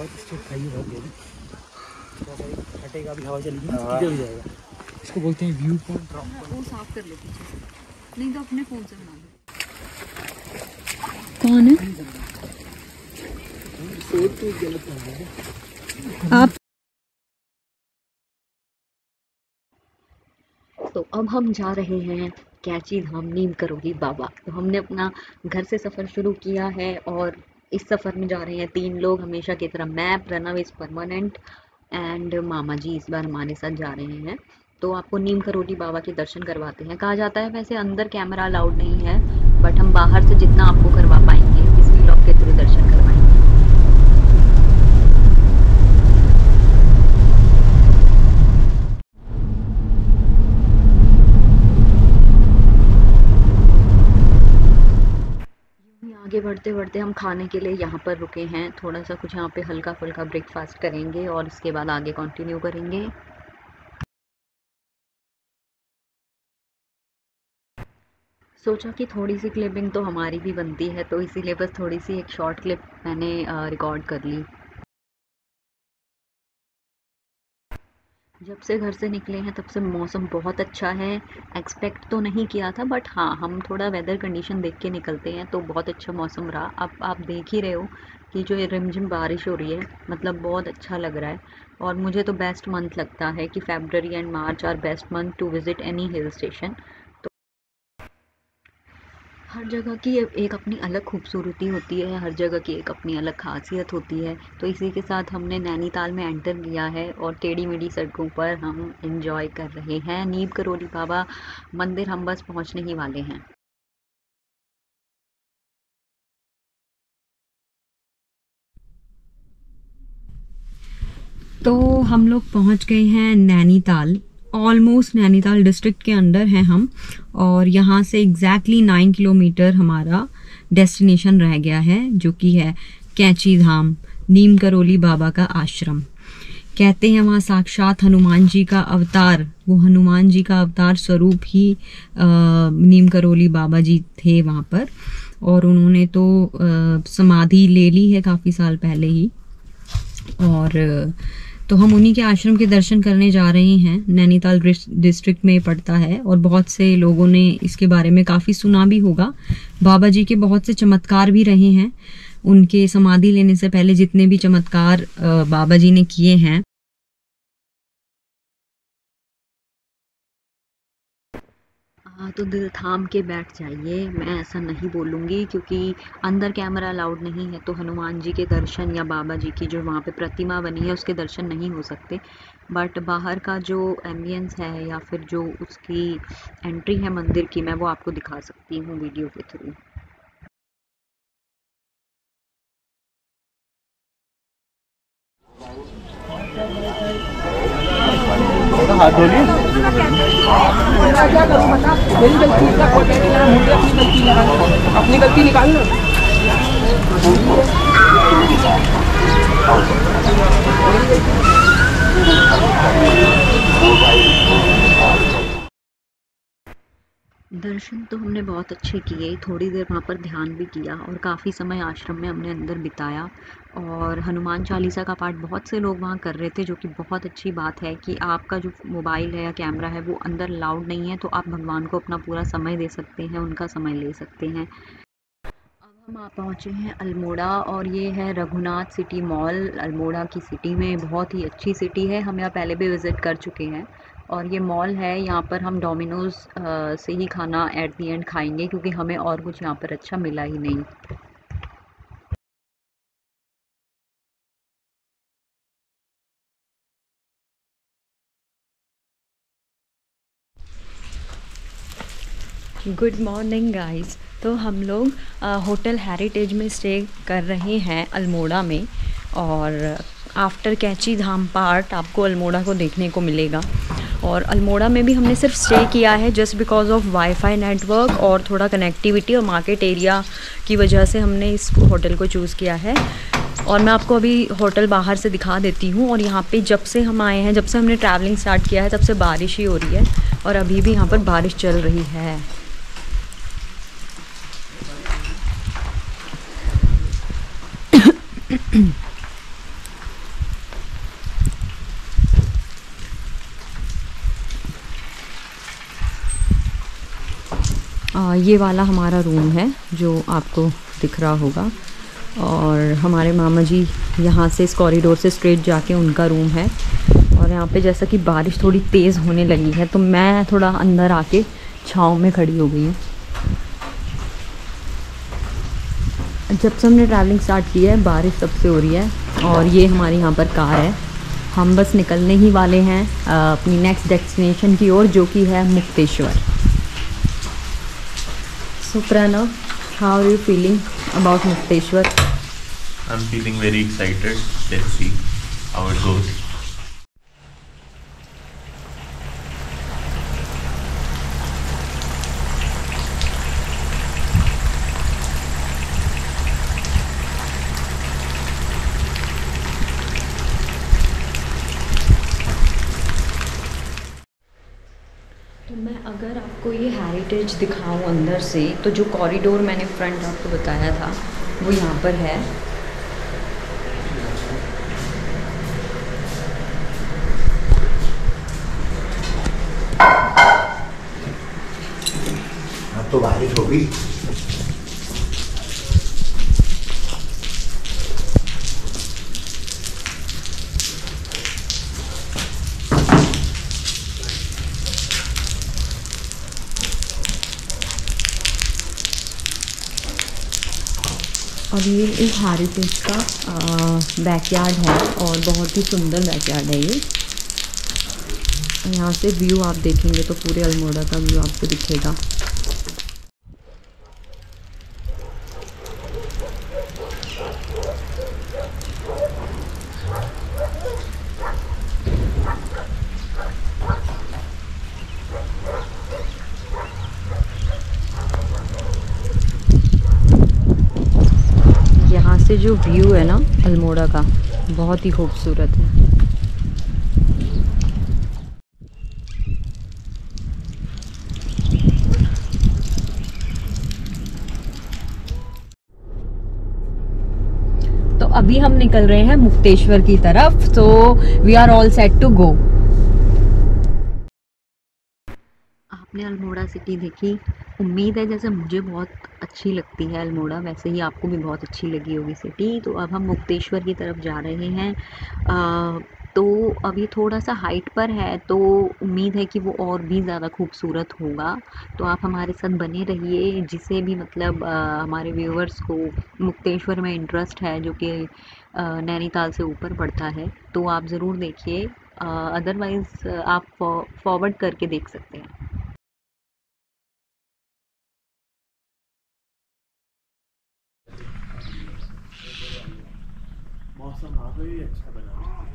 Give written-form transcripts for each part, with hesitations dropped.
खाइए बहुत देर हटेगा, अभी हवा चलेगी किधर हो जाएगा। इसको बोलते हैं व्यू पॉइंट। वो साफ कर लो पीछे, नहीं तो अपने फोन से बना लो। कौन है आप? तो अब हम जा रहे हैं कैची धाम नीम करोली बाबा। तो हमने अपना घर से सफ़र शुरू किया है और इस सफ़र में जा रहे हैं 3 लोग हमेशा की तरह। मैं, प्रणव इज़ परमानेंट एंड मामा जी इस बार हमारे साथ जा रहे हैं। तो आपको नीम करोली बाबा के दर्शन करवाते हैं। कहा जाता है वैसे अंदर कैमरा अलाउड नहीं है, बट हम बाहर से जितना आपको करवा पाएंगे इस व्लॉग के थ्रू दर्शन करवाएंगे। आगे बढ़ते बढ़ते हम खाने के लिए यहाँ पर रुके हैं। थोड़ा सा कुछ यहाँ पे हल्का फुल्का ब्रेकफास्ट करेंगे और इसके बाद आगे कंटिन्यू करेंगे। सोचा कि थोड़ी सी क्लिपिंग तो हमारी भी बनती है, तो इसीलिए बस थोड़ी सी एक शॉर्ट क्लिप मैंने रिकॉर्ड कर ली। जब से घर से निकले हैं तब से मौसम बहुत अच्छा है। एक्सपेक्ट तो नहीं किया था, बट हाँ हम थोड़ा वेदर कंडीशन देख के निकलते हैं तो बहुत अच्छा मौसम रहा। अब आप देख ही रहे हो कि जो ये रिमझिम बारिश हो रही है, मतलब बहुत अच्छा लग रहा है। और मुझे तो बेस्ट मंथ लगता है कि February and March are best month to visit any hill station. हर जगह की एक अपनी अलग खूबसूरती होती है, हर जगह की एक अपनी अलग खासियत होती है। तो इसी के साथ हमने नैनीताल में एंटर किया है और टेढ़ी मेढ़ी सड़कों पर हम एंजॉय कर रहे हैं। नीम करोली बाबा मंदिर हम बस पहुंचने ही वाले हैं। तो हम लोग पहुंच गए हैं नैनीताल। ऑलमोस्ट नैनीताल डिस्ट्रिक्ट के अंदर हैं हम, और यहाँ से एग्जैक्टली 9 किलोमीटर हमारा डेस्टिनेशन रह गया है, जो कि है कैची धाम, नीम करोली बाबा का आश्रम। कहते हैं वहाँ साक्षात हनुमान जी का अवतार, वो हनुमान जी का अवतार स्वरूप ही नीम करोली बाबा जी थे वहाँ पर। और उन्होंने तो समाधि ले ली है काफ़ी साल पहले ही। और तो हम उन्हीं के आश्रम के दर्शन करने जा रहे हैं। नैनीताल डिस्ट्रिक्ट में पड़ता है और बहुत से लोगों ने इसके बारे में काफ़ी सुना भी होगा। बाबा जी के बहुत से चमत्कार भी रहे हैं। उनके समाधि लेने से पहले जितने भी चमत्कार बाबा जी ने किए हैं, तो दिल थाम के बैठ जाइए। मैं ऐसा नहीं बोलूँगी क्योंकि अंदर कैमरा अलाउड नहीं है, तो हनुमान जी के दर्शन या बाबा जी की जो वहाँ पे प्रतिमा बनी है उसके दर्शन नहीं हो सकते। बट बाहर का जो एम्बियंस है या फिर जो उसकी एंट्री है मंदिर की, मैं वो आपको दिखा सकती हूँ वीडियो के थ्रू। हाथ धोलिए। क्या करूं बता, मेरी गलती क्या, मुझे अपनी गलती निकालना। दर्शन तो हमने बहुत अच्छे किए, थोड़ी देर वहाँ पर ध्यान भी किया और काफ़ी समय आश्रम में हमने अंदर बिताया। और हनुमान चालीसा का पाठ बहुत से लोग वहाँ कर रहे थे, जो कि बहुत अच्छी बात है कि आपका जो मोबाइल है या कैमरा है वो अंदर अलाउड नहीं है, तो आप भगवान को अपना पूरा समय दे सकते हैं, उनका समय ले सकते हैं। अब हम पहुँचे हैं अल्मोड़ा और ये है रघुनाथ सिटी मॉल। अल्मोड़ा की सिटी में बहुत ही अच्छी सिटी है, हम यहाँ पहले भी विज़िट कर चुके हैं। और ये मॉल है, यहाँ पर हम डोमिनोज़ से ही खाना एट दी एंड खाएंगे क्योंकि हमें और कुछ यहाँ पर अच्छा मिला ही नहीं। Good morning guys. तो हम लोग होटल हेरिटेज में स्टे कर रहे हैं अल्मोड़ा में, और आफ्टर कैची धाम पार्ट आपको अल्मोड़ा को देखने को मिलेगा। और अल्मोड़ा में भी हमने सिर्फ स्टे किया है just because of wifi network और थोड़ा कनेक्टिविटी और मार्केट एरिया की वजह से हमने इस होटल को चूज़ किया है। और मैं आपको अभी होटल बाहर से दिखा देती हूँ। और यहाँ पे जब से हम आए हैं, जब से हमने ट्रैवलिंग स्टार्ट किया है, तब से बारिश ही हो रही है और अभी भी यहाँ पर बारिश चल रही है। ये वाला हमारा रूम है जो आपको दिख रहा होगा, और हमारे मामा जी यहाँ से इस कॉरिडोर से स्ट्रेट जाके उनका रूम है। और यहाँ पे जैसा कि बारिश थोड़ी तेज़ होने लगी है तो मैं थोड़ा अंदर आके छाँव में खड़ी हो गई हूँ। जब से हमने ट्रैवलिंग स्टार्ट की है बारिश सबसे हो रही है, और ये हमारी यहाँ पर कार है। हम बस निकलने ही वाले हैं अपनी नेक्स्ट डेस्टिनेशन की ओर, जो कि है Mukteshwar. So Pranav, how are you feeling about Mukteshwar? I'm feeling very excited. Let's see how it goes. तो मैं अगर आपको ये हेरिटेज दिखाऊं अंदर से, तो जो कॉरिडोर मैंने फ्रंट आपको बताया था वो यहाँ पर है। अब तो बारिश होगी। और ये इस हेरिटेज का बैकयार्ड है, और बहुत ही सुंदर बैकयार्ड है ये। यहाँ से व्यू आप देखेंगे तो पूरे अल्मोड़ा का व्यू आपको दिखेगा। यहाँ से जो व्यू है ना अल्मोड़ा का, बहुत ही खूबसूरत है। तो अभी हम निकल रहे हैं मुक्तेश्वर की तरफ, तो we are all set to go. आपने अल्मोड़ा सिटी देखी, उम्मीद है जैसे मुझे बहुत अच्छी लगती है अल्मोड़ा, वैसे ही आपको भी बहुत अच्छी लगी होगी सिटी। तो अब हम मुक्तेश्वर की तरफ जा रहे हैं। तो अभी थोड़ा सा हाइट पर है, तो उम्मीद है कि वो और भी ज़्यादा खूबसूरत होगा। तो आप हमारे साथ बने रहिए। जिसे भी मतलब हमारे व्यूअर्स को मुक्तेश्वर में इंटरेस्ट है, जो कि नैनीताल से ऊपर पड़ता है, तो आप ज़रूर देखिए। अदरवाइज़ आप फॉरवर्ड करके देख सकते हैं। मौसम आ गई, अच्छा बना।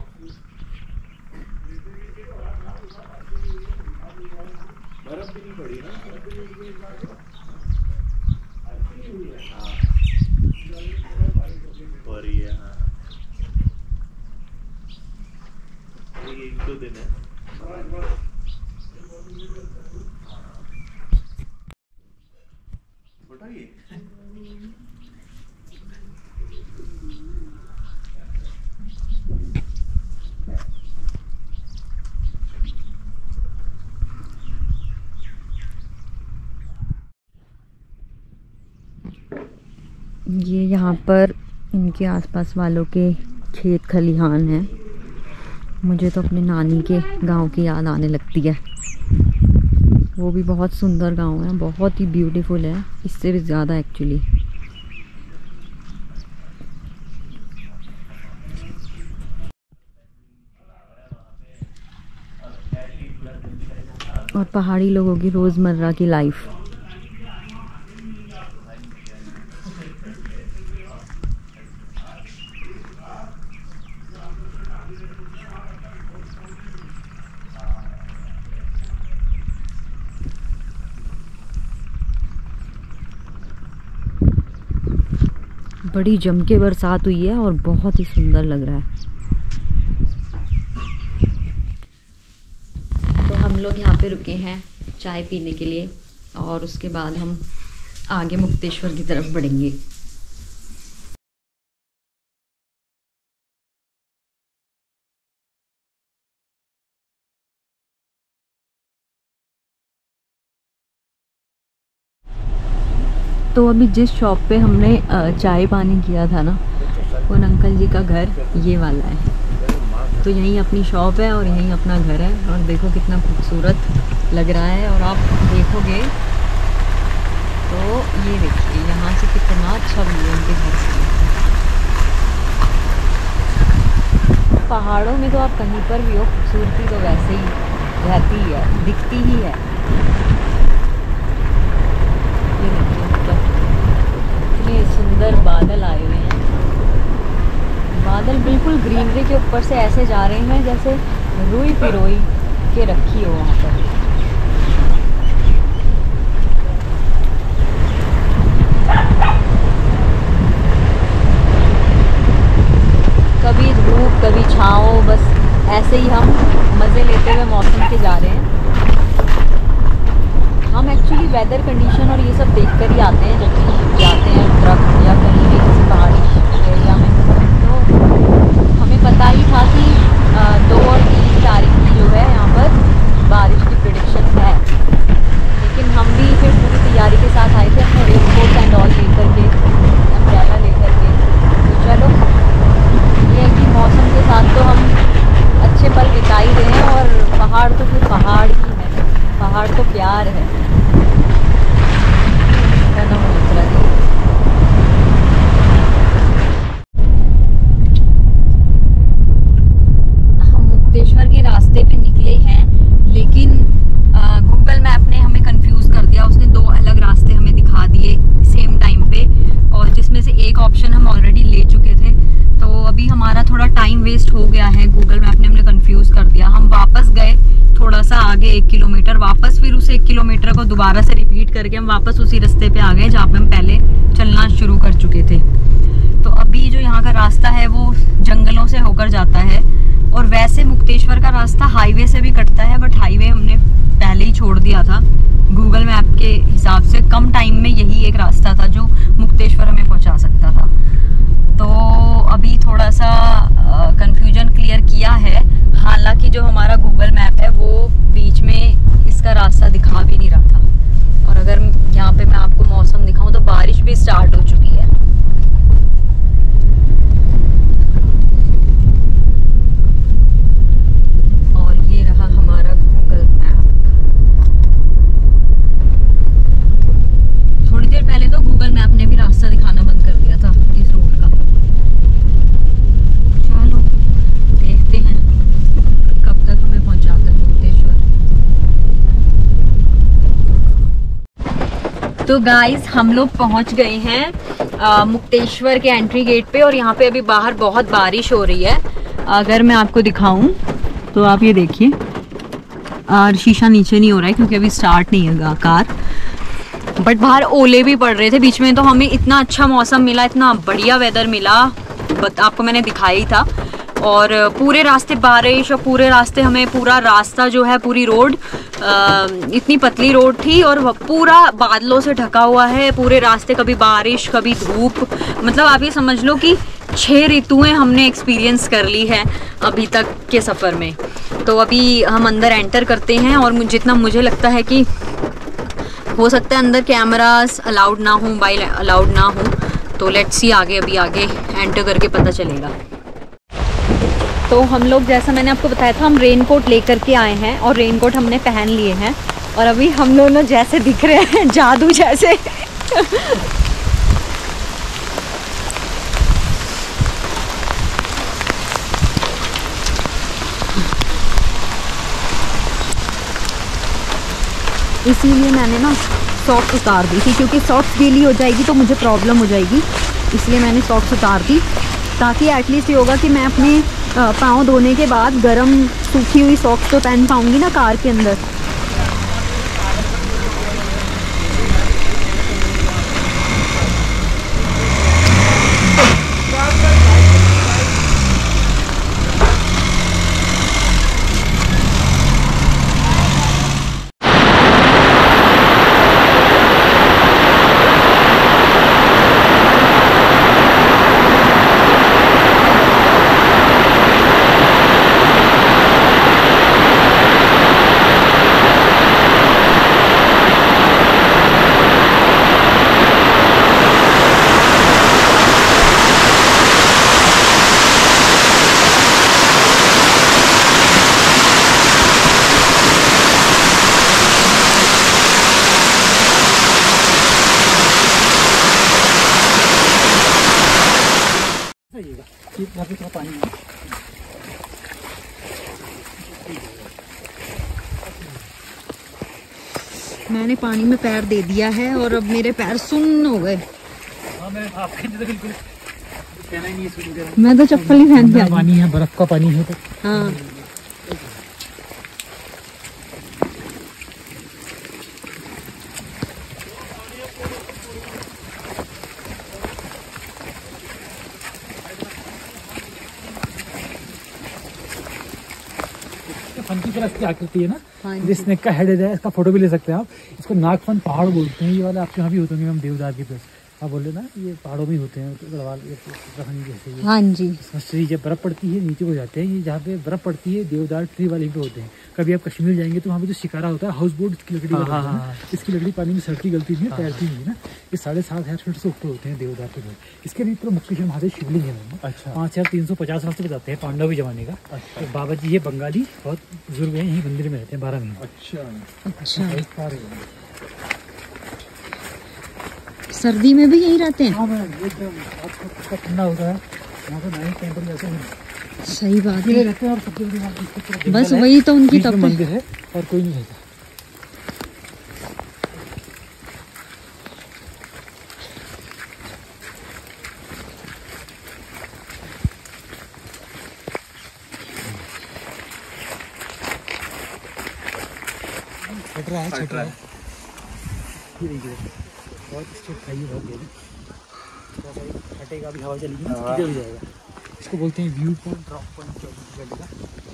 बर्फ भी नहीं पड़ी ना। हाँ, हो रही है। हाँ, ये 1-2 दिन है। उठाइए। ये यहाँ पर इनके आसपास वालों के खेत खलिहान हैं। मुझे तो अपने नानी के गांव की याद आने लगती है। वो भी बहुत सुंदर गांव है, बहुत ही ब्यूटीफुल है, इससे भी ज़्यादा एक्चुअली। और पहाड़ी लोगों की रोज़मर्रा की लाइफ। बड़ी जम के बरसात हुई है और बहुत ही सुंदर लग रहा है। तो हम लोग यहाँ पे रुके हैं चाय पीने के लिए, और उसके बाद हम आगे मुक्तेश्वर की तरफ बढ़ेंगे। तो अभी जिस शॉप पे हमने चाय पानी किया था ना, उन अंकल जी का घर ये वाला है। तो यहीं अपनी शॉप है और यहीं अपना घर है, और देखो कितना खूबसूरत लग रहा है। और आप देखोगे तो ये देखिए यहाँ से कितना अच्छा व्यू है उनके घर से। पहाड़ों में तो आप कहीं पर भी हो, खूबसूरती तो वैसे ही रहती ही है, दिखती ही है। ये देखिए मतलब इतने सुंदर बादल आए हुए हैं। बादल बिल्कुल ग्रीनरी के ऊपर से ऐसे जा रहे हैं जैसे रुई पिरोई के रखी हो वहाँ पर। कभी धूप कभी छाँव, बस ऐसे ही हम मज़े लेते हुए मौसम के जा रहे हैं। हम एक्चुअली वेदर कंडीशन और ये सब देखकर ही आते हैं जब भी जाते हैं उत्तराखंड या कहीं भी किसी पहाड़ी एरिया में। तो हमें पता ही था कि 2 और 3 तारीख की जो है यहाँ पर बारिश की प्रेडिक्शन है, लेकिन हम भी फिर पूरी तैयारी के साथ आए थे अपने रेनकोट एंड ऑल लेकर के, अम्ब्रेला लेकर के। तो चलो ये है कि मौसम के साथ तो हम अच्छे पल बिता ही रहे हैं, और पहाड़ तो फिर पहाड़ ही है, पहाड़ तो प्यार है ना मित्रा जी। हम मुक्तेश्वर के रास्ते पे निकले हैं, लेकिन गूगल मैप ने हमें कंफ्यूज कर दिया। उसने 2 अलग रास्ते हमें दिखा दिए सेम टाइम पे, और जिसमें से एक ऑप्शन हम ऑलरेडी ले चुके थे। तो अभी हमारा थोड़ा टाइम वेस्ट हो गया है, गूगल मैप ने हमें कंफ्यूज कर दिया। हम वापस गए थोड़ा सा आगे 1 किलोमीटर, वापस फिर उस 1 किलोमीटर को दोबारा से रिपीट करके हम वापस उसी रास्ते पे आ गए जहाँ पे हम पहले चलना शुरू कर चुके थे। तो अभी जो यहाँ का रास्ता है वो जंगलों से होकर जाता है, और वैसे मुक्तेश्वर का रास्ता हाईवे से भी कटता है, बट हाईवे हमने पहले ही छोड़ दिया था। गूगल मैप के हिसाब से कम टाइम में यही एक रास्ता था जो मुक्तेश्वर हमें पहुँचा सकता था। तो अभी थोड़ा सा कंफ्यूजन क्लियर किया है, हालांकि जो हमारा गूगल मैप है वो बीच में इसका रास्ता दिखा भी नहीं रहा था। और अगर यहाँ पे मैं आपको मौसम दिखाऊं तो बारिश भी स्टार्ट हो चुकी है। और ये रहा हमारा गूगल मैप। थोड़ी देर पहले तो गूगल मैप ने भी रास्ता दिखाना बंद कर दिया था इस रोड का। चलो देखते हैं कब तक हमें पहुंचाता है मुक्तेश्वर। तो गाइस हम लोग पहुंच गए हैं मुक्तेश्वर के एंट्री गेट पे, और यहाँ पे अभी बाहर बहुत बारिश हो रही है। अगर मैं आपको दिखाऊं तो आप ये देखिए, शीशा नीचे नहीं हो रहा है क्योंकि अभी स्टार्ट नहीं है कार, बट बाहर ओले भी पड़ रहे थे बीच में। तो हमें इतना अच्छा मौसम मिला, इतना बढ़िया वेदर मिला, आपको मैंने दिखाया ही था। और पूरे रास्ते बारिश, और पूरे रास्ते हमें पूरा रास्ता जो है, पूरी रोड इतनी पतली रोड थी और पूरा बादलों से ढका हुआ है पूरे रास्ते। कभी बारिश कभी धूप, मतलब आप ये समझ लो कि 6 ऋतुएं हमने एक्सपीरियंस कर ली है अभी तक के सफ़र में। तो अभी हम अंदर एंटर करते हैं, और जितना मुझे लगता है कि हो सकता है अंदर कैमरास अलाउड ना हो, मोबाइल अलाउड ना हो। तो लेट्स सी, अभी आगे एंटर करके पता चलेगा। तो हम लोग, जैसा मैंने आपको बताया था, हम रेनकोट लेकर के आए हैं और रेनकोट हमने पहन लिए हैं, और अभी हम दोनों जैसे दिख रहे हैं जादू जैसे इसीलिए मैंने ना सॉक्स उतार दी थी, क्योंकि सॉक्स गीली हो जाएगी तो मुझे प्रॉब्लम हो जाएगी। इसलिए मैंने सॉक्स उतार दी, ताकि एटलीस्ट ये होगा कि मैं अपने पाँव धोने के बाद गरम सूखी हुई सॉक्स तो पहन पाऊँगी ना कार के अंदर। यहाँ पे थोड़ा पानी है। मैंने पानी में पैर दे दिया है और अब मेरे पैर सुन्न हो गए। हाँ मैं तो बिल्कुल कहना ही नहीं है, मैं तो चप्पल ही पहन के आई। पानी है, बर्फ का पानी है तो। हाँ फन की तरह इसकी आकृति है ना, हाँ ये स्नेक का हेड है, इसका फोटो भी ले सकते हैं आप। इसको नागफन पहाड़ बोलते हैं। ये वाले आपके यहाँ भी होते होंगे, हम देवदार के पास आप बोल रहे ना, ये पहाड़ों में ही होते हैं, गढ़वाल उत्तराखंड जैसे। ये हाँ जी। इसमें जब बर्फ पड़ती है नीचे को जाते हैं, ये जहाँ पे बर्फ पड़ती है देवदार ट्री वाले पे होते हैं। कभी आप कश्मीर जाएंगे तो वहाँ पे जो शिकारा होता है, हाउस बोट, इसकी लकड़ी का होता है। इसकी लकड़ी पानी में सड़ती गलती नहीं है, तैरती नहीं है ना। ये 7,500 फीट से ऊपर होते हैं देवदार के पेड़। इसके भीतर मुक्तेश्वर महादेव शिवलिंग है। अच्छा। 5,350 वर्ष से बताते हैं, पांडव के जमाने का। अच्छा। बाबा जी ये बंगाली बहुत बुजुर्ग हैं, यही मंदिर में रहते हैं 12 महीने। अच्छा। सर्दी में भी यही रहते हैं? हाँ मैम, एकदम ठंडा होता है यहाँ पे, नाइट टेम्परेचर जैसे नहीं। सही बात ये है। रहते हैं और सबसे बड़ी बात इसके पूरा बस जंगल है, वही तो उनकी बीच में तप है। मंदिर है और कोई नहीं रहता। छट रहा है। ये देखिए बहुत स्ट्रिक्ट है, ये बहुत गहरी। हटेगा भी, हवा चलेगी ना इधर भी जाएगा। इसको बोलते हैं व्यू पॉइंट, ड्रॉप पॉइंट चलेगा।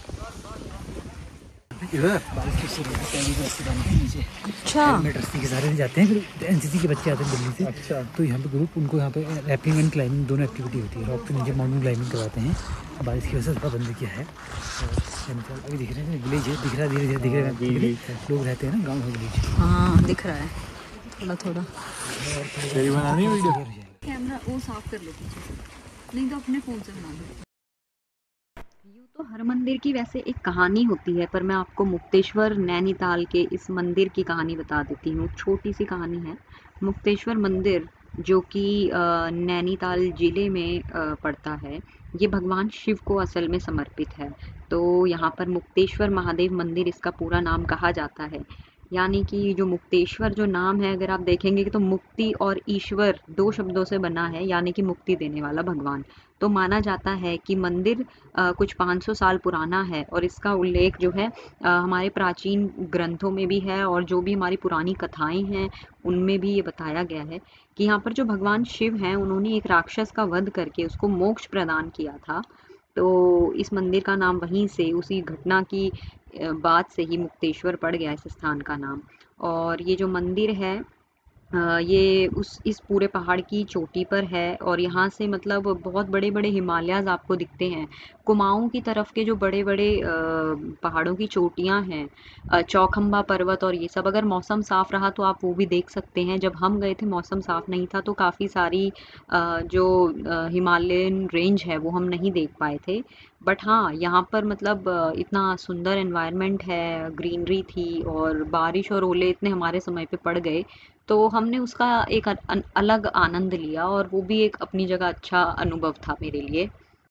इधर बारिश की शुरुआत है नीचे। अच्छा। के सारे जाते हैं, फिर एनसीसी के बच्चे आते हैं दिल्ली से। अच्छा। तो यहाँ पे ग्रुप, उनको यहाँ पे रैपिंग एंड क्लाइंबिंग दोनों एक्टिविटी होती है। रॉक के नीचे माउंटेन क्लाइंबिंग करवाते हैं। बारिश की वजह से थोड़ा बंद किया है। अभी दिख रहे हैं विलेज है, दिख रहा है धीरे धीरे दिख रहा है। लोग रहते हैं ना गाँव में, विलेज। हाँ दिख रहा है थोड़ा थोड़ा। बनानी है वीडियो। कैमरा वो साफ कर लो पीछे से, नहीं तो अपने फोन से बना लो। यूँ तो हर मंदिर की वैसे एक कहानी होती है, पर मैं आपको मुक्तेश्वर नैनीताल के इस मंदिर की कहानी बता देती हूँ। छोटी सी कहानी है। मुक्तेश्वर मंदिर जो कि नैनीताल ज़िले में पड़ता है, ये भगवान शिव को असल में समर्पित है। तो यहाँ पर मुक्तेश्वर महादेव मंदिर इसका पूरा नाम कहा जाता है। यानी कि जो मुक्तेश्वर जो नाम है, अगर आप देखेंगे तो मुक्ति और ईश्वर 2 शब्दों से बना है, यानी कि मुक्ति देने वाला भगवान। तो माना जाता है कि मंदिर कुछ 500 साल पुराना है और इसका उल्लेख जो है हमारे प्राचीन ग्रंथों में भी है, और जो भी हमारी पुरानी कथाएं हैं उनमें भी ये बताया गया है कि यहाँ पर जो भगवान शिव हैं, उन्होंने एक राक्षस का वध करके उसको मोक्ष प्रदान किया था। तो इस मंदिर का नाम वहीं से, उसी घटना की बाद से ही मुक्तेश्वर पड़ गया इस स्थान का नाम। और ये जो मंदिर है ये इस पूरे पहाड़ की चोटी पर है, और यहाँ से मतलब बहुत बड़े बड़े हिमालयाज़ आपको दिखते हैं। कुमाऊँ की तरफ के जो बड़े बड़े पहाड़ों की चोटियाँ हैं, चौखंबा पर्वत और ये सब, अगर मौसम साफ़ रहा तो आप वो भी देख सकते हैं। जब हम गए थे मौसम साफ़ नहीं था, तो काफ़ी सारी जो हिमालयन रेंज है वो हम नहीं देख पाए थे। बट हाँ, यहाँ पर मतलब इतना सुंदर एनवायरनमेंट है, ग्रीनरी थी, और बारिश और ओले इतने हमारे समय पे पड़ गए, तो हमने उसका एक अलग आनंद लिया, और वो भी एक अपनी जगह अच्छा अनुभव था मेरे लिए।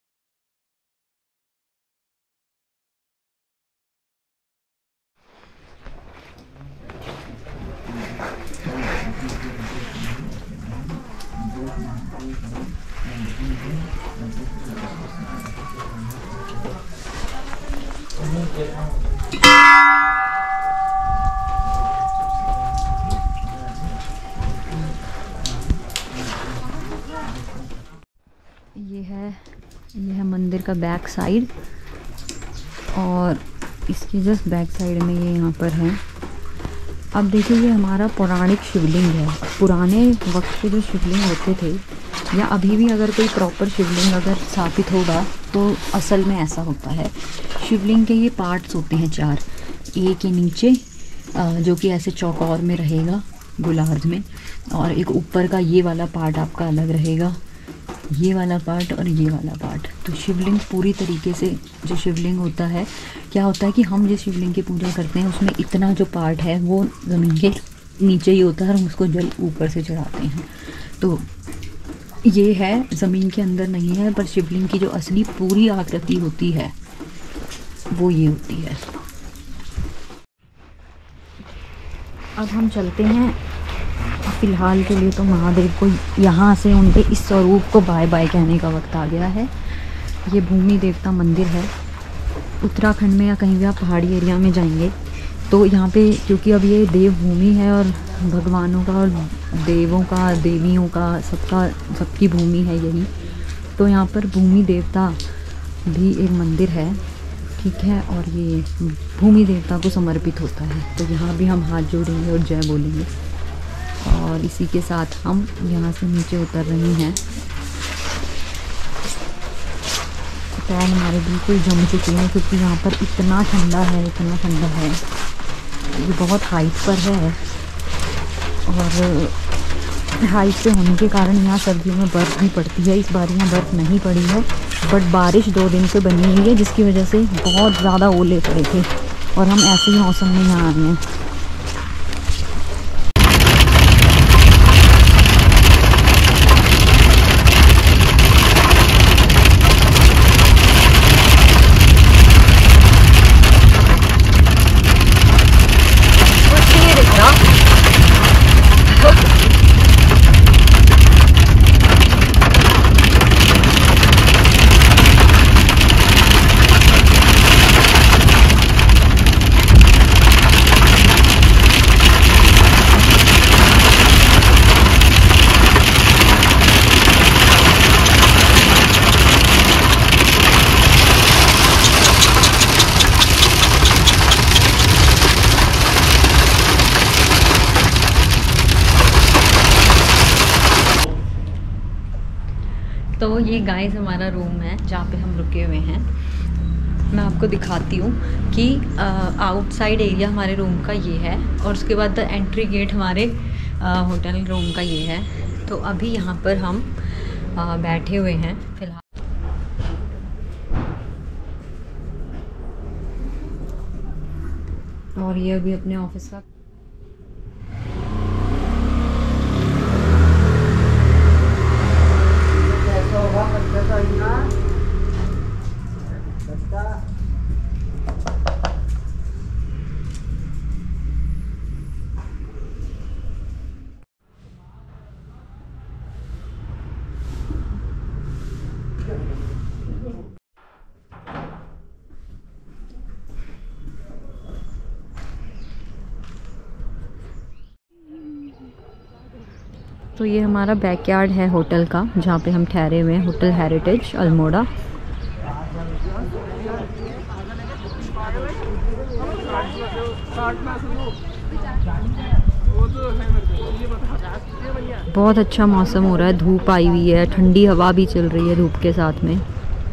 ये है मंदिर का बैक साइड, और इसकी जस्ट बैक साइड में ये यहाँ पर है। अब देखिए, ये हमारा पौराणिक शिवलिंग है। पुराने वक्त के जो शिवलिंग होते थे, या अभी भी अगर कोई प्रॉपर शिवलिंग अगर स्थापित होगा तो असल में ऐसा होता है। शिवलिंग के ये पार्ट्स होते हैं 4। एक के नीचे जो कि ऐसे चौकोर में रहेगा गोलार्ध में, और एक ऊपर का ये वाला पार्ट आपका अलग रहेगा, ये वाला पार्ट और ये वाला पार्ट। तो शिवलिंग पूरी तरीके से, जो शिवलिंग होता है, क्या होता है कि हम जिस शिवलिंग की पूजा करते हैं उसमें इतना जो पार्ट है वो ज़मीन के नीचे ही होता है, और हम उसको जल ऊपर से चढ़ाते हैं। तो ये है, ज़मीन के अंदर नहीं है, पर शिवलिंग की जो असली पूरी आकृति होती है वो ये होती है। अब हम चलते हैं, फ़िलहाल के लिए तो महादेव को यहाँ से उनके इस स्वरूप को बाय बाय कहने का वक्त आ गया है। ये भूमि देवता मंदिर है। उत्तराखंड में या कहीं भी आप पहाड़ी एरिया में जाएंगे तो यहाँ पे, क्योंकि अब ये देवभूमि है और भगवानों का और देवों का, देवियों का, सबकी भूमि है यही, तो यहाँ पर भूमि देवता भी एक मंदिर है, ठीक है, और ये भूमि देवता को समर्पित होता है। तो यहाँ भी हम हाथ जोड़ेंगे और जय बोलेंगे। और इसी के साथ हम यहाँ से नीचे उतर रहे हैं। पैर हमारे बिल्कुल जम चुके हैं क्योंकि यहाँ पर इतना ठंडा है, इतना ठंडा है। ये बहुत हाइट पर है और हाइट पे होने के कारण यहाँ सर्दियों में बर्फ़ भी पड़ती है। इस बार यहाँ बर्फ़ नहीं पड़ी है, बट बारिश 2 दिन से बनी हुई है, जिसकी वजह से बहुत ज़्यादा ओले पड़े थे और हम ऐसे ही मौसम में यहाँ आए हैं। तो ये गाइस हमारा रूम है जहाँ पे हम रुके हुए हैं। मैं आपको दिखाती हूँ कि आउटसाइड एरिया हमारे रूम का ये है और उसके बाद द एंट्री गेट हमारे होटल रूम का ये है। तो अभी यहाँ पर हम बैठे हुए हैं फ़िलहाल। और ये अभी अपने ऑफिस का तो ये हमारा बैकयार्ड है होटल का जहाँ पे हम ठहरे हुए हैं, होटल हेरिटेज अल्मोड़ा। बहुत अच्छा मौसम हो रहा है, धूप आई हुई है, ठंडी हवा भी चल रही है धूप के साथ में।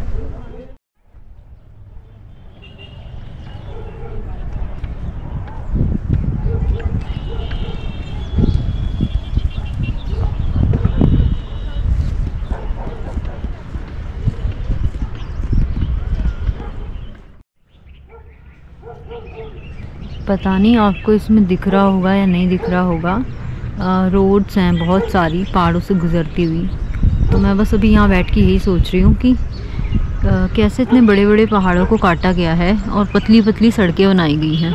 पता नहीं आपको इसमें दिख रहा होगा या नहीं दिख रहा होगा, रोड्स हैं बहुत सारी पहाड़ों से गुजरती हुई। तो मैं बस अभी यहाँ बैठ के यही सोच रही हूँ कि कैसे इतने बड़े बड़े पहाड़ों को काटा गया है और पतली पतली सड़कें बनाई गई हैं।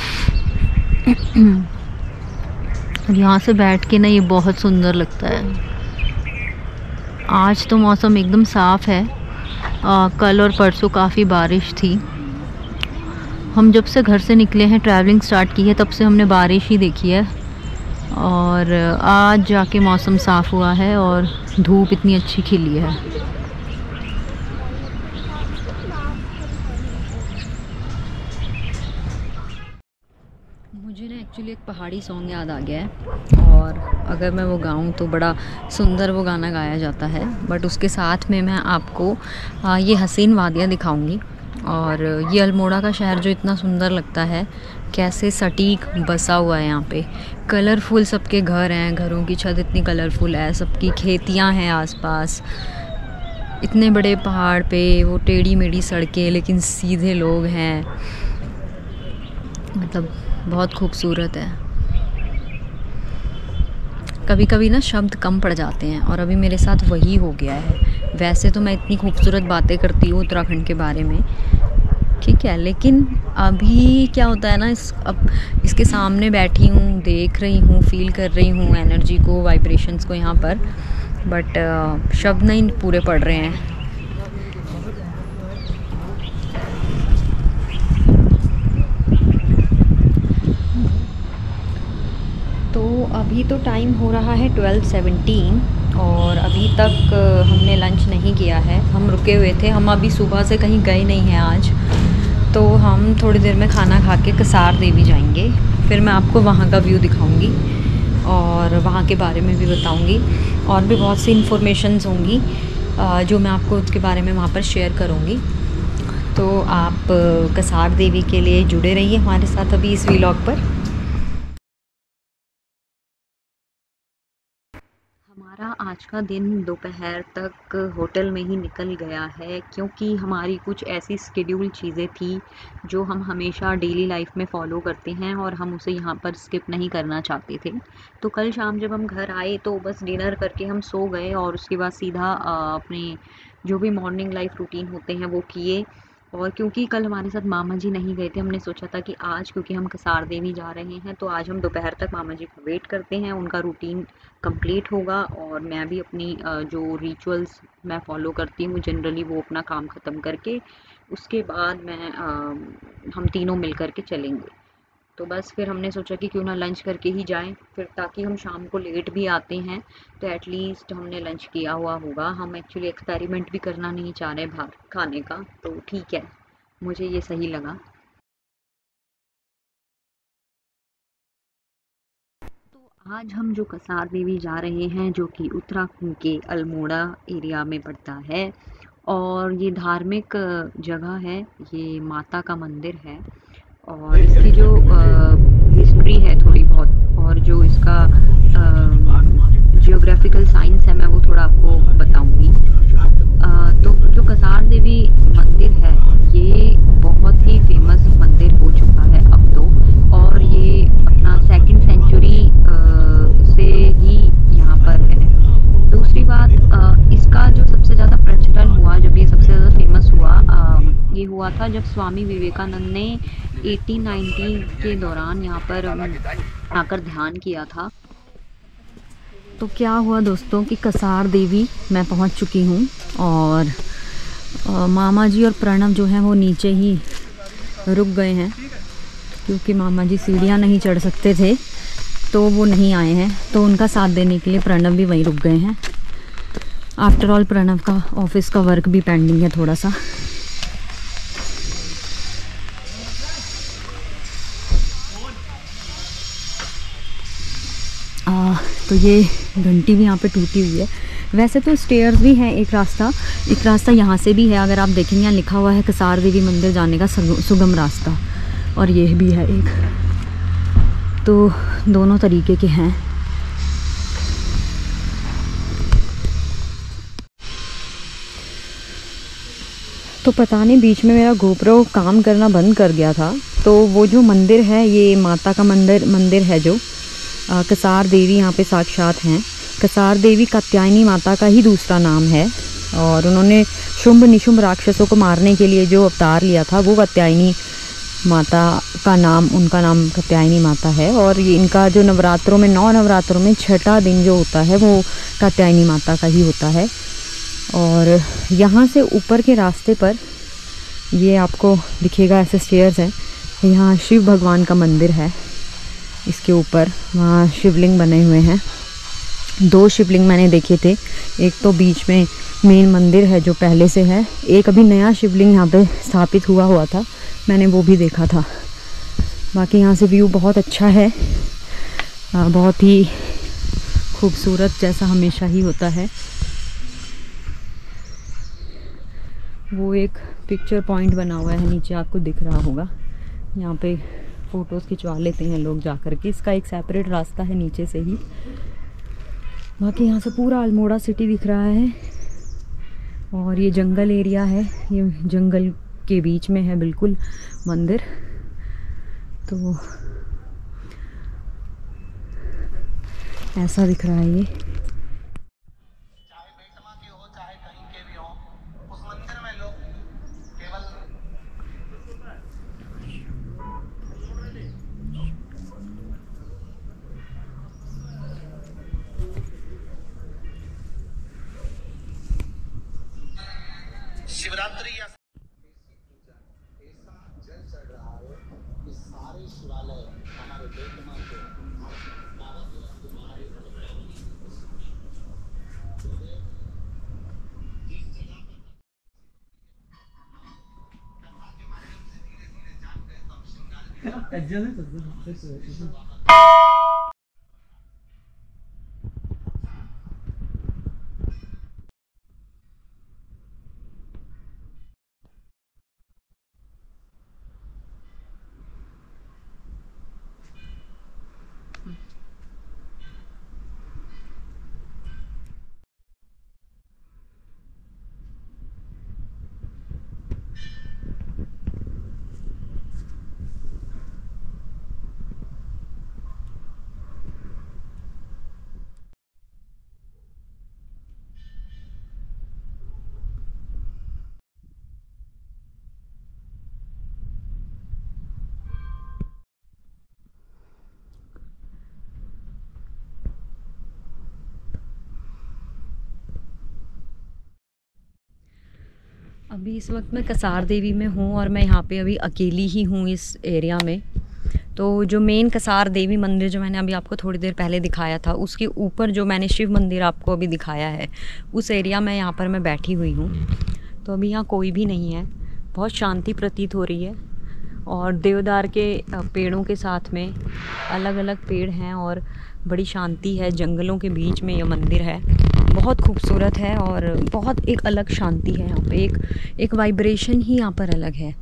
यहाँ से बैठ के ना ये बहुत सुंदर लगता है। आज तो मौसम एकदम साफ़ है, कल और परसों काफ़ी बारिश थी। हम जब से घर से निकले हैं, ट्रैवलिंग स्टार्ट की है, तब से हमने बारिश ही देखी है और आज जाके मौसम साफ़ हुआ है और धूप इतनी अच्छी खिली है। मुझे ना एक्चुअली एक पहाड़ी सॉन्ग याद आ गया है और अगर मैं वो गाऊं तो बड़ा सुंदर वो गाना गाया जाता है, बट उसके साथ में मैं आपको ये हसीन वादियाँ दिखाऊंगी। और ये अल्मोड़ा का शहर जो इतना सुंदर लगता है, कैसे सटीक बसा हुआ है। यहाँ पे कलरफुल सबके घर हैं, घरों की छत इतनी कलरफुल है, सबकी खेतियाँ हैं आसपास, इतने बड़े पहाड़ पे वो टेढ़ी मेढ़ी सड़कें लेकिन सीधे लोग हैं, मतलब बहुत खूबसूरत है। कभी कभी ना शब्द कम पड़ जाते हैं और अभी मेरे साथ वही हो गया है। वैसे तो मैं इतनी खूबसूरत बातें करती हूँ उत्तराखंड के बारे में, ठीक है, लेकिन अभी क्या होता है ना, अब इसके सामने बैठी हूँ, देख रही हूँ, फील कर रही हूँ एनर्जी को, वाइब्रेशंस को यहाँ पर, बट शब्द नहीं पूरे पड़ रहे हैं। तो अभी तो टाइम हो रहा है 12:17 और अभी तक हमने लंच नहीं किया है। हम रुके हुए थे, हम अभी सुबह से कहीं गए नहीं हैं आज, तो हम थोड़ी देर में खाना खा के कसार देवी जाएंगे। फिर मैं आपको वहाँ का व्यू दिखाऊंगी और वहाँ के बारे में भी बताऊंगी, और भी बहुत सी इन्फॉर्मेशंस होंगी जो मैं आपको उसके बारे में वहाँ पर शेयर करूँगी। तो आप कसार देवी के लिए जुड़े रहिए हमारे साथ अभी इस व्लॉग पर। हमारा आज का दिन दोपहर तक होटल में ही निकल गया है, क्योंकि हमारी कुछ ऐसी शेड्यूल चीज़ें थी जो हम हमेशा डेली लाइफ में फ़ॉलो करते हैं और हम उसे यहाँ पर स्किप नहीं करना चाहते थे। तो कल शाम जब हम घर आए तो बस डिनर करके हम सो गए और उसके बाद सीधा अपने जो भी मॉर्निंग लाइफ रूटीन होते हैं वो किए। और क्योंकि कल हमारे साथ मामा जी नहीं गए थे, हमने सोचा था कि आज क्योंकि हम कसार देवी जा रहे हैं तो आज हम दोपहर तक मामा जी का वेट करते हैं, उनका रूटीन कंप्लीट होगा और मैं भी अपनी जो रिचुअल्स मैं फ़ॉलो करती हूँ जनरली वो अपना काम ख़त्म करके उसके बाद हम तीनों मिल कर के चलेंगे। तो बस फिर हमने सोचा कि क्यों ना लंच करके ही जाएं, फिर ताकि हम शाम को लेट भी आते हैं तो एटलीस्ट हमने लंच किया हुआ होगा। हम एक्चुअली एक्सपेरिमेंट भी करना नहीं चाह रहे बाहर खाने का, तो ठीक है, मुझे ये सही लगा। तो आज हम जो कसार देवी जा रहे हैं जो कि उत्तराखंड के अल्मोड़ा एरिया में पड़ता है, और ये धार्मिक जगह है, ये माता का मंदिर है और इसकी जो हिस्ट्री है थोड़ी बहुत और जो इसका जियोग्राफिकल साइंस है मैं वो थोड़ा आपको बताऊंगी। तो जो कसार देवी मंदिर है ये बहुत ही फेमस मंदिर हो चुका है अब तो, और ये अपना 2nd सेंचुरी से ही यहाँ पर है। दूसरी बात, इसका जो सबसे ज़्यादा प्रचलन हुआ, जब ये सबसे ज़्यादा फेमस हुआ, ये हुआ था जब स्वामी विवेकानंद ने 1890 के दौरान यहाँ पर आकर ध्यान किया था। तो क्या हुआ दोस्तों कि कसार देवी मैं पहुँच चुकी हूँ और मामा जी और प्रणव जो हैं वो नीचे ही रुक गए हैं, क्योंकि मामा जी सीढ़ियाँ नहीं चढ़ सकते थे तो वो नहीं आए हैं, तो उनका साथ देने के लिए प्रणव भी वहीं रुक गए हैं। आफ्टर ऑल प्रणव का ऑफिस का वर्क भी पेंडिंग है थोड़ा सा। तो ये घंटी भी यहाँ पे टूटी हुई है। वैसे तो स्टेयर्स भी हैं, एक रास्ता यहाँ से भी है, अगर आप देखेंगे यहाँ लिखा हुआ है कसार देवी मंदिर जाने का सुगम रास्ता, और ये भी है एक, तो दोनों तरीके के हैं। तो पता नहीं बीच में मेरा गोप्रो काम करना बंद कर गया था। तो वो जो मंदिर है ये माता का मंदिर है जो कसार देवी यहाँ पे साक्षात हैं। कसार देवी कात्यायनी माता का ही दूसरा नाम है, और उन्होंने शुंभ निशुंभ राक्षसों को मारने के लिए जो अवतार लिया था वो कात्यायनी माता का नाम, उनका नाम कात्यायनी माता है। और ये इनका जो नवरात्रों में 9 नवरात्रों में 6ठा दिन जो होता है वो कात्यायनी माता का ही होता है। और यहाँ से ऊपर के रास्ते पर ये आपको दिखेगा ऐसे स्टेयर्स हैं, यहाँ शिव भगवान का मंदिर है, इसके ऊपर वहाँ शिवलिंग बने हुए हैं। 2 शिवलिंग मैंने देखे थे, एक तो बीच में मेन मंदिर है जो पहले से है, एक अभी नया शिवलिंग यहाँ पे स्थापित हुआ था, मैंने वो भी देखा था। बाकी यहाँ से व्यू बहुत अच्छा है, बहुत ही खूबसूरत जैसा हमेशा ही होता है। वो एक पिक्चर पॉइंट बना हुआ है नीचे, आपको दिख रहा होगा, यहाँ पे फ़ोटोज़ खिंचवा लेते हैं लोग जा कर के। इसका एक सेपरेट रास्ता है नीचे से ही। बाकी यहाँ से पूरा अल्मोड़ा सिटी दिख रहा है, और ये जंगल एरिया है, ये जंगल के बीच में है बिल्कुल मंदिर। तो ऐसा दिख रहा है ये। शिवरात्रि या अभी इस वक्त मैं कसार देवी में हूँ और मैं यहाँ पे अभी अकेली ही हूँ इस एरिया में। तो जो मेन कसार देवी मंदिर जो मैंने अभी आपको थोड़ी देर पहले दिखाया था, उसके ऊपर जो मैंने शिव मंदिर आपको अभी दिखाया है, उस एरिया में यहाँ पर मैं बैठी हुई हूँ। तो अभी यहाँ कोई भी नहीं है, बहुत शांति प्रतीत हो रही है और देवदार के पेड़ों के साथ में अलग अलग पेड़ हैं और बड़ी शांति है। जंगलों के बीच में यह मंदिर है, बहुत खूबसूरत है और बहुत एक अलग शांति है यहाँ पे। एक वाइब्रेशन ही यहाँ पर अलग है।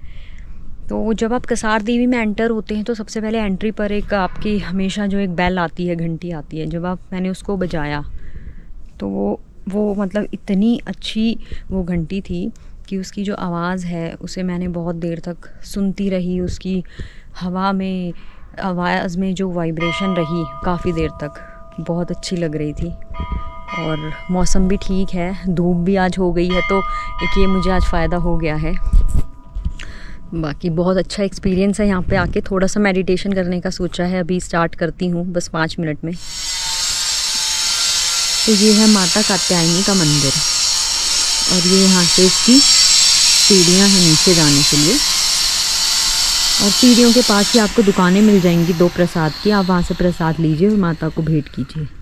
तो जब आप कसार देवी में एंटर होते हैं तो सबसे पहले एंट्री पर एक आपकी हमेशा जो एक बेल आती है, घंटी आती है। जब मैंने उसको बजाया तो वो मतलब इतनी अच्छी वो घंटी थी कि उसकी जो आवाज़ है उसे मैंने बहुत देर तक सुनती रही। उसकी हवा में आवाज़ में जो वाइब्रेशन रही काफ़ी देर तक, बहुत अच्छी लग रही थी। और मौसम भी ठीक है, धूप भी आज हो गई है, तो एक ये मुझे आज फ़ायदा हो गया है। बाकी बहुत अच्छा एक्सपीरियंस है यहाँ पे आके। थोड़ा सा मेडिटेशन करने का सोचा है, अभी स्टार्ट करती हूँ बस 5 मिनट में। तो ये है माता कात्यायनी का मंदिर और ये यहाँ से इसकी सीढ़ियाँ हैं नीचे जाने के लिए। और सीढ़ियों के पास ही आपको दुकानें मिल जाएंगी 2 प्रसाद की, आप वहाँ से प्रसाद लीजिए और माता को भेंट कीजिए।